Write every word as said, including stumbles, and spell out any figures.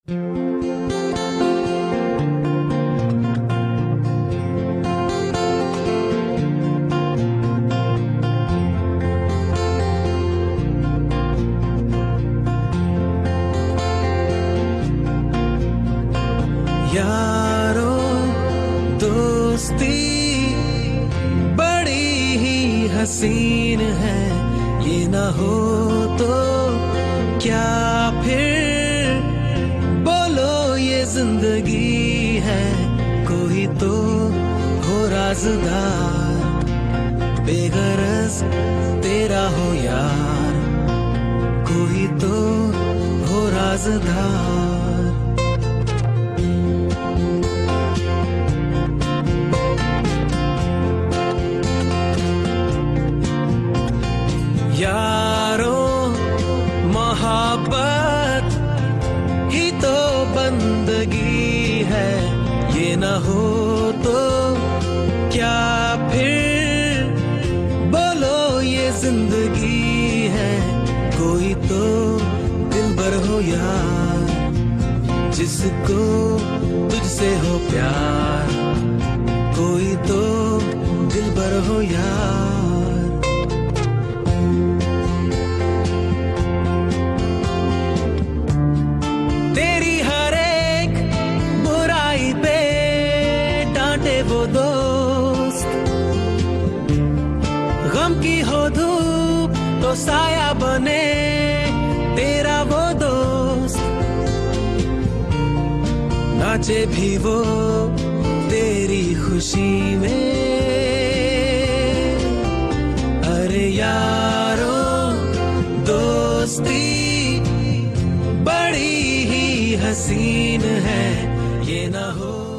यारो दोस्ती बड़ी ही हसीन है, ये ना हो तो क्या फिर बोलो ये जिंदगी है। कोई तो हो राज़दार, बेगरज तेरा हो यार, कोई तो हो राज़दार। यारो मोहब्बत ही तो बंदगी है, ये ना हो तो क्या फिर बोलो ये जिंदगी है। कोई तो दिलबर हो यार, जिसको तुझसे हो प्यार, कोई तो दिलबर हो यार। वो दोस्त गम की हो धूप तो साया बने, तेरा वो दोस्त नाचे भी वो तेरी खुशी में। अरे यारो दोस्ती बड़ी ही हसीन है, ये ना हो